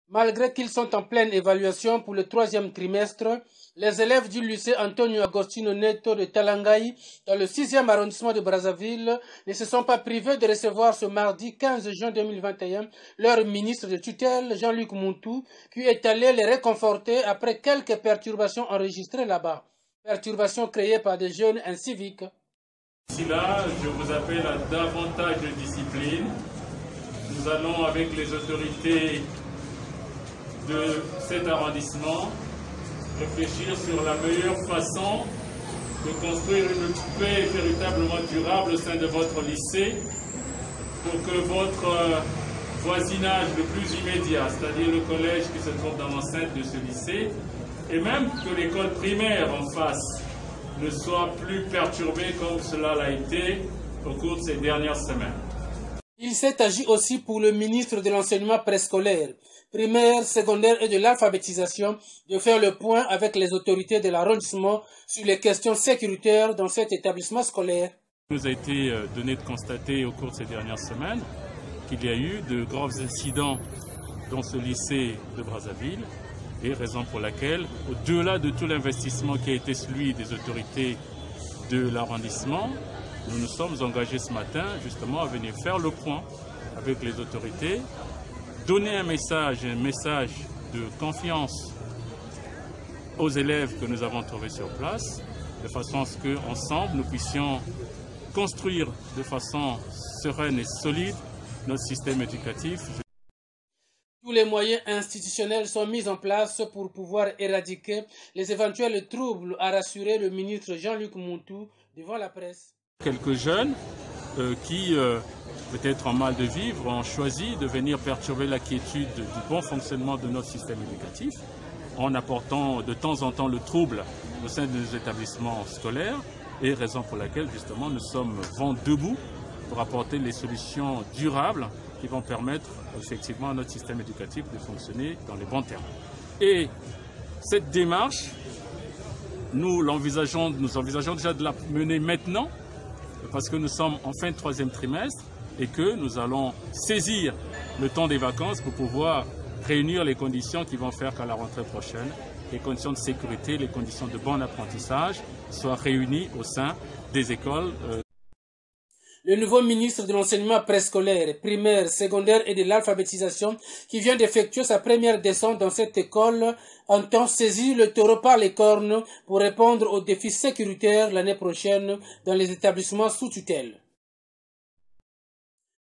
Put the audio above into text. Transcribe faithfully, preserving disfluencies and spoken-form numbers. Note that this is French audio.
Malgré qu'ils sont en pleine évaluation pour le troisième trimestre, les élèves du lycée Antonio Agostino Neto de Talangaï, dans le sixième arrondissement de Brazzaville, ne se sont pas privés de recevoir ce mardi quinze juin deux mille vingt et un leur ministre de tutelle, Jean-Luc Mountou, qui est allé les réconforter après quelques perturbations enregistrées là-bas. Perturbations créées par des jeunes inciviques. Ici là, je vous appelle à davantage de discipline. Nous allons avec les autorités de cet arrondissement réfléchir sur la meilleure façon de construire une paix véritablement durable au sein de votre lycée pour que votre voisinage le plus immédiat, c'est-à-dire le collège qui se trouve dans l'enceinte de ce lycée, et même que l'école primaire en face ne soit plus perturbé comme cela l'a été au cours de ces dernières semaines. Il s'est agi aussi pour le ministre de l'enseignement préscolaire, primaire, secondaire et de l'alphabétisation de faire le point avec les autorités de l'arrondissement sur les questions sécuritaires dans cet établissement scolaire. Il nous a été donné de constater au cours de ces dernières semaines qu'il y a eu de graves incidents dans ce lycée de Brazzaville, et raison pour laquelle, au-delà de tout l'investissement qui a été celui des autorités de l'arrondissement, nous nous sommes engagés ce matin justement à venir faire le point avec les autorités, donner un message, un message de confiance aux élèves que nous avons trouvés sur place, de façon à ce qu'ensemble nous puissions construire de façon sereine et solide notre système éducatif. Tous les moyens institutionnels sont mis en place pour pouvoir éradiquer les éventuels troubles, a rassuré le ministre Jean-Luc Mountou devant la presse. Quelques jeunes euh, qui, euh, peut-être en mal de vivre, ont choisi de venir perturber la quiétude du bon fonctionnement de notre système éducatif en apportant de temps en temps le trouble au sein de nos établissements scolaires, et raison pour laquelle justement nous sommes vent debout pour apporter les solutions durables qui vont permettre effectivement à notre système éducatif de fonctionner dans les bons termes. Et cette démarche, nous l'envisageons, nous envisageons déjà de la mener maintenant, parce que nous sommes en fin de troisième trimestre et que nous allons saisir le temps des vacances pour pouvoir réunir les conditions qui vont faire qu'à la rentrée prochaine, les conditions de sécurité, les conditions de bon apprentissage soient réunies au sein des écoles. Euh... Le nouveau ministre de l'enseignement préscolaire, primaire, secondaire et de l'alphabétisation, qui vient d'effectuer sa première descente dans cette école, entend saisir le taureau par les cornes pour répondre aux défis sécuritaires l'année prochaine dans les établissements sous tutelle.